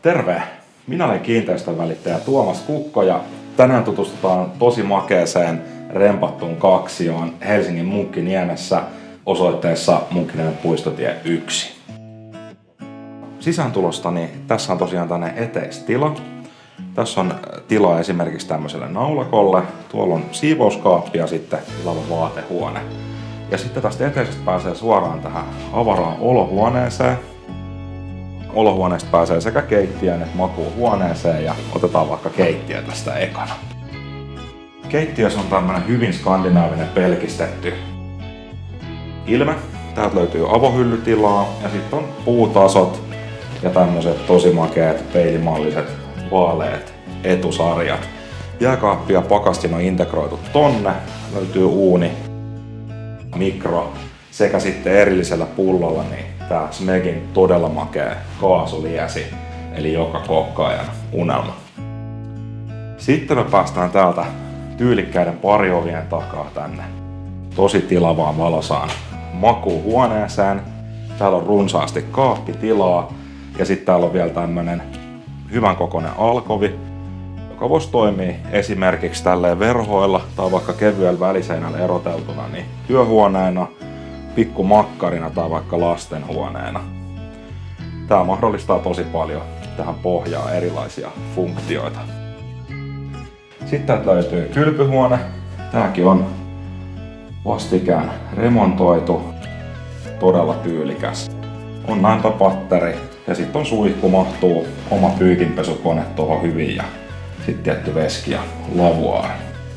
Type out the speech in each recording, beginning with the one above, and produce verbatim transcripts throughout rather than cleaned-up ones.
Terve! Minä olen kiinteistönvälittäjä Tuomas Kukko ja tänään tutustutaan tosi makeeseen rempattuun kaksioon Helsingin Munkkiniemessä osoitteessa Munkkiniemen puistotie yksi. Sisääntulosta, niin tässä on tosiaan tämmöinen eteistila. Tässä on tilaa esimerkiksi tämmöiselle naulakolle. Tuolla on siivouskaappi ja sitten tilava vaatehuone. Ja sitten tästä eteisestä pääsee suoraan tähän avaraan olohuoneeseen. Olohuoneesta pääsee sekä keittiön että makuuhuoneeseen ja otetaan vaikka keittiö tästä ekana. Keittiössä on tämmönen hyvin skandinaavinen pelkistetty ilme. Täältä löytyy avohyllytilaa ja sitten on puutasot ja tämmöiset tosi makeat peilimalliset vaaleet etusarjat. Jääkaappi ja pakastin on integroitu tonne. Löytyy uuni, mikro sekä sitten erillisellä pullolla niin tää Smegin todella makea kaasuliesi, eli joka kokkaajan unelma. Sitten me päästään täältä tyylikkäiden pariovien takaa tänne tosi tilavaan valosaan makuuhuoneeseen. Täällä on runsaasti kaappitilaa ja sitten täällä on vielä tämmönen hyvän kokoinen alkovi, joka voisi toimia esimerkiksi tälleen verhoilla tai vaikka kevyellä väliseinällä eroteltuna niin työhuoneena, pikkumakkarina tai vaikka lastenhuoneena. Tämä mahdollistaa tosi paljon tähän pohjaan erilaisia funktioita. Sitten täältä löytyy kylpyhuone. Tämäkin on vastikään remontoitu. Todella tyylikäs. On näinpäpatteri ja sitten on suihku, mahtuu oma pyykinpesukone tuohon hyvin ja sitten tietty veski ja lavuaari.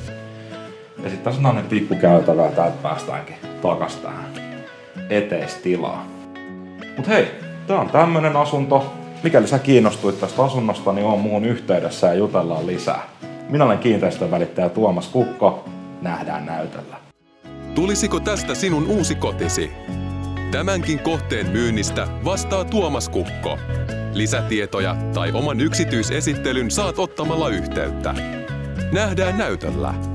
Ja sitten tässä on tämmönen pikku käytävä ja täältä päästäänkin takas tähän eteistilaa. Mut hei, tää on tämmönen asunto. Mikäli sä kiinnostuit tästä asunnosta, niin on muun yhteydessä ja jutellaan lisää. Minä olen kiinteistönvälittäjä Tuomas Kukko. Nähdään näytöllä. Tulisiko tästä sinun uusi kotisi? Tämänkin kohteen myynnistä vastaa Tuomas Kukko. Lisätietoja tai oman yksityisesittelyn saat ottamalla yhteyttä. Nähdään näytöllä.